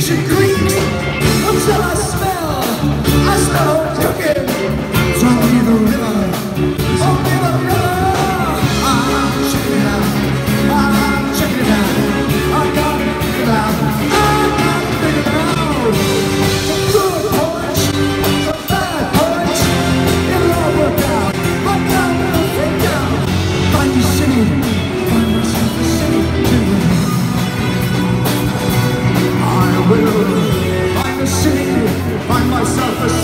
ancient Greeks, until I smell cooking. Drunk me the river, oh me the river. I'm checking it out, I'm checking it out. I gotta figure it out, I gotta figure it out. Some good points, some bad points, it'll all work out. But now we'll freak out. Find the city, find myself a city to live. I will find a city, find myself a city.